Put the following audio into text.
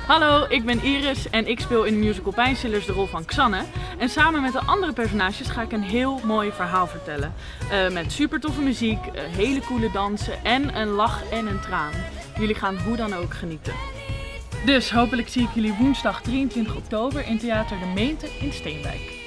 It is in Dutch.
Hallo, ik ben Iris en ik speel in de musical Pijnstillers de rol van Xanne. En samen met de andere personages ga ik een heel mooi verhaal vertellen. Met super toffe muziek, hele coole dansen en een lach en een traan. Jullie gaan hoe dan ook genieten. Dus hopelijk zie ik jullie woensdag 23 oktober in Theater de Meente in Steenwijk.